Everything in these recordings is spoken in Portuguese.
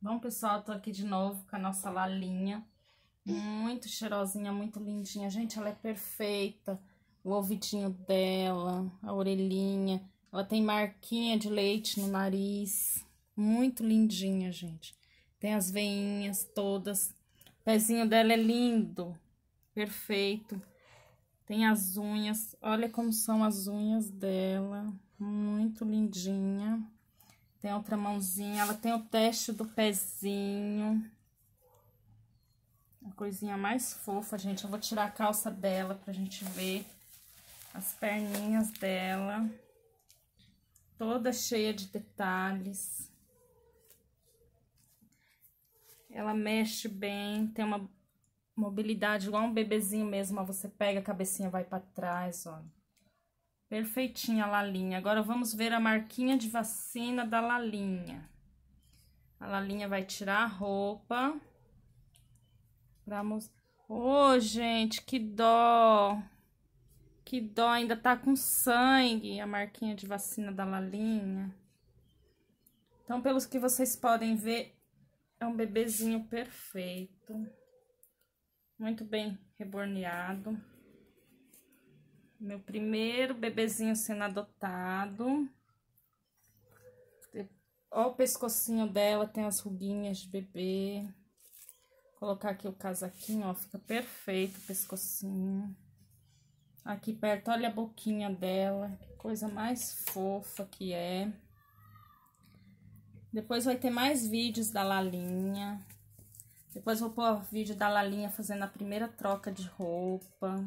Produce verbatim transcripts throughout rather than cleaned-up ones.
Bom, pessoal, tô aqui de novo com a nossa Lalinha. Muito cheirosinha, muito lindinha. Gente, ela é perfeita. O ouvidinho dela, a orelhinha. Ela tem marquinha de leite no nariz. Muito lindinha, gente. Tem as veinhas todas. O pezinho dela é lindo. Perfeito. Tem as unhas. Olha como são as unhas dela. Muito lindinha. Tem outra mãozinha, ela tem o teste do pezinho. A coisinha mais fofa, gente. Eu vou tirar a calça dela pra gente ver as perninhas dela. Toda cheia de detalhes. Ela mexe bem, tem uma mobilidade igual um bebezinho mesmo. Ó, você pega a cabecinha, vai pra trás, ó. Perfeitinha a Lalinha. Agora vamos ver a marquinha de vacina da Lalinha. A Lalinha vai tirar a roupa. Pra mostrar. Ô, gente, que dó. Que dó, ainda tá com sangue a marquinha de vacina da Lalinha. Então, pelos que vocês podem ver, é um bebezinho perfeito. Muito bem reborneado. Meu primeiro bebezinho sendo adotado. Ó o pescocinho dela, tem as ruguinhas de bebê. Vou colocar aqui o casaquinho, ó, fica perfeito o pescocinho. Aqui perto, olha a boquinha dela, que coisa mais fofa que é. Depois vai ter mais vídeos da Lalinha. Depois vou pôr vídeo da Lalinha fazendo a primeira troca de roupa.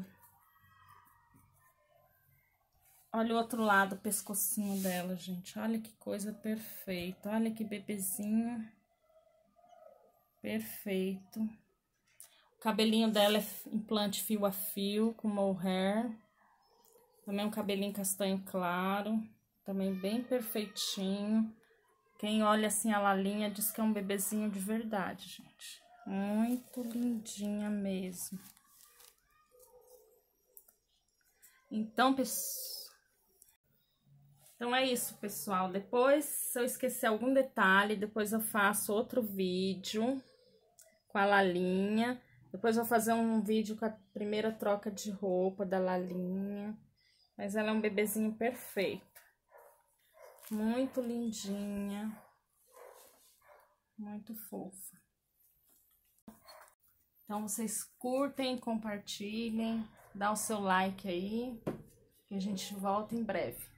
Olha o outro lado, o pescocinho dela, gente. Olha que coisa perfeita. Olha que bebezinho. Perfeito. O cabelinho dela é implante fio a fio, com mohair. Também um cabelinho castanho claro. Também bem perfeitinho. Quem olha assim a Lalinha diz que é um bebezinho de verdade, gente. Muito lindinha mesmo. Então, pessoal... Então, é isso, pessoal. Depois, se eu esquecer algum detalhe, depois eu faço outro vídeo com a Lalinha. Depois vou fazer um vídeo com a primeira troca de roupa da Lalinha. Mas ela é um bebezinho perfeito. Muito lindinha. Muito fofa. Então, vocês curtem, compartilhem, dá o seu like aí, que a gente volta em breve.